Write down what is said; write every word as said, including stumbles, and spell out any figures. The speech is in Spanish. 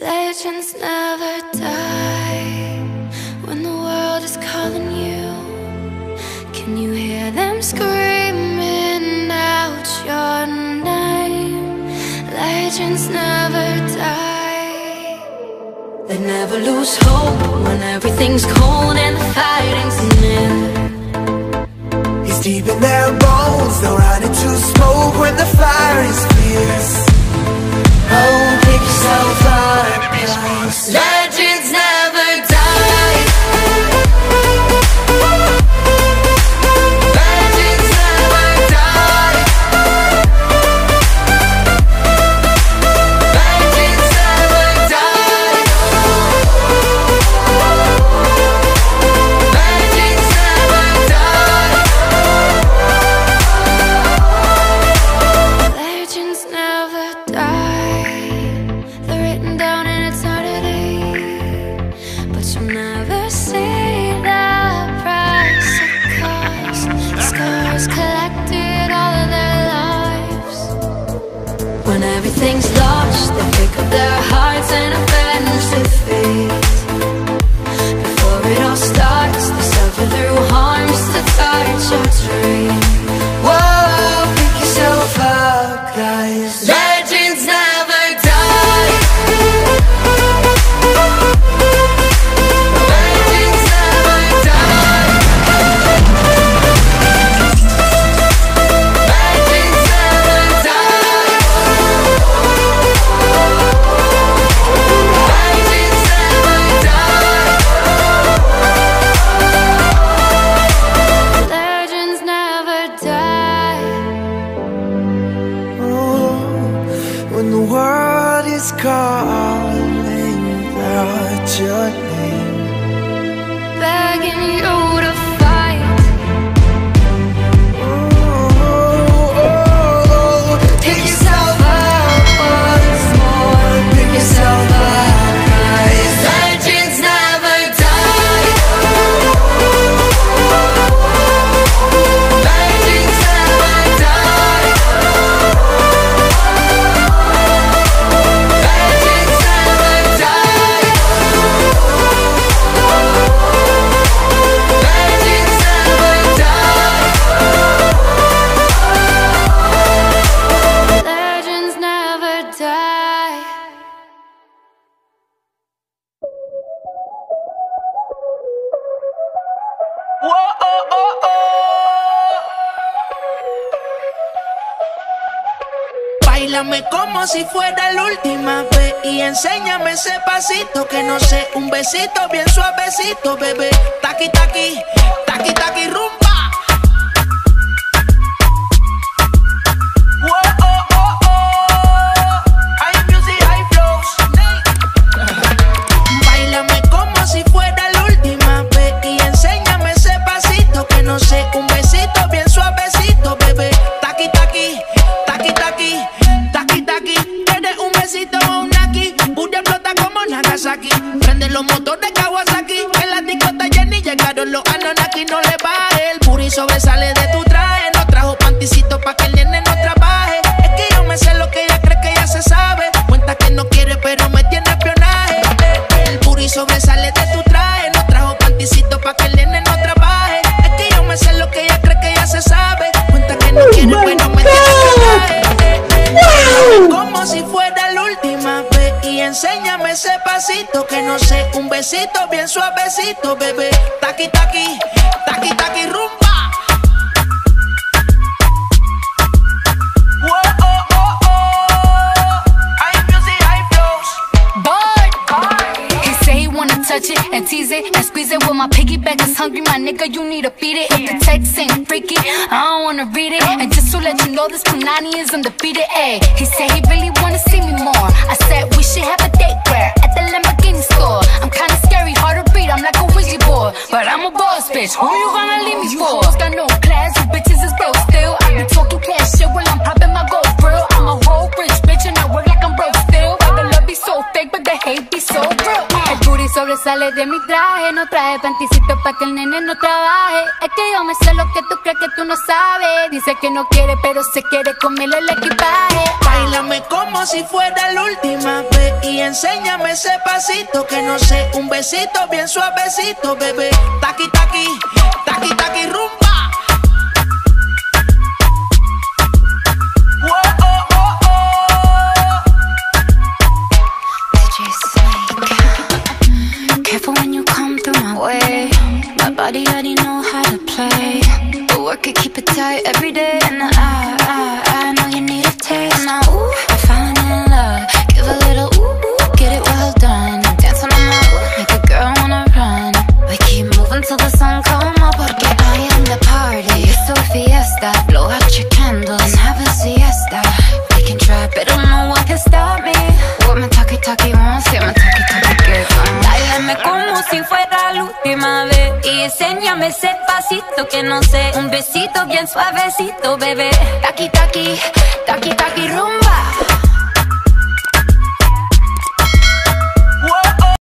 Legends never die when the world is calling you. Can you hear them screaming out your name? Legends never die. They never lose hope when everything's cold and the fighting's near. It's deep in their bones, they'll run into smoke when the fire is fierce. Oh, pick yourself up, guys. Legends never die. Legends never die. Legends never die. Legends never die. Legends never die. When everything's lost, they pick up their hearts and avenge defeat. Before it all starts, they suffer through harms to touch your dream. Whoa, pick yourself up, guys. Legends never die. Legends never die. Legends never die. Legends never die. Legends never die. Oh, when the world is calling out your name, Begging you to fight. oh, oh, oh, pick yourself up once more. Pick yourself up, guys. Legends never die. Legends never die. Legends never die. Legends never die. Legends never die. Báilame como si fuera la última vez y enséñame ese pasito que no sé, un besito bien suavecito, bebé. Taki taki, taki taki rumba. Whoa, oh, oh, oh. High music, high flows. Báilame como si fuera la última vez y enséñame ese pasito que no sé, un besito bien suavecito, bebé. Taki taki, taki taki. Taki taki, ¿quieres un besito o un naki? Pura explota como Nagasaki. Prende los motores Kawasaki. En la discota Jenny llegaron los Anunnaki. No le baje, el booty sobresale de tu traje. No trajo panticito pa' que el nene no trabaje. Es que yo me sé lo que ella cree que ya se sabe. Cuenta que no quiere pero me tiene espionaje. El booty sobresale de tu traje. No trajo panticito pa' que el nene no trabaje. Es que yo me sé lo que ella cree que ya se sabe. Cuenta que no quiere pero me tiene espionaje. Como si fuera la última vez y enséñame ese pasito que no sé, un besito bien suavecito, bebé. Taki taki, taki taki rumba. Whoa, oh, oh, oh. High music, high flows. Boy, he say he wanna touch it and tease it and squeeze it. Well, my piggyback is hungry, my nigga, you need to feed it. If the text ain't freaky, I don't wanna read it. And just to let you know, this Punani is undefeated. Ay, he said he really wanna see me more. I said we should have a date where at the Lamborghini store. I'm kinda scary, hard to read, I'm like a Ouija board, but I'm a boss bitch. Who you gonna leave me for? You hoes got no class, you bitches is broke still. I be talking cash shit while I'm popping my gold grill. I'm a whole rich bitch and I work like I'm broke still. But the love be so fake, but the hate be so real. El booty sobresale de mi traje, no traje panticito pa' que el nene no trabaje. Es que yo me sé lo que tú crees que tú no no sabe. Dice que no quiere, pero se quiere comerle el equipaje. Báilame como si fuera la última vez y enséñame ese pasito que no sé, un besito bien suavecito, bebé. Taki, taki, taki, taki, rumba. Careful when you come through my way. My body already know how to play. But work it, keep it tight every day. And I, I, I know you need a taste. Now, ooh, I'm falling in love. Give a little ooh, ooh, get it well done. Dance on my ooh, make a girl wanna run. We keep moving till the sun come up. Porque I am the party. It's a fiesta. Blow out your candles and have a siesta. We can try, but no one can stop me. What my talkie talkie wants, yeah, my talkie talkie girl. Báilame como si fuera la última vez y enséñame ese pasito que no sé, un besito bien suavecito, bebé. Taki, taki, taki, taki, rumba.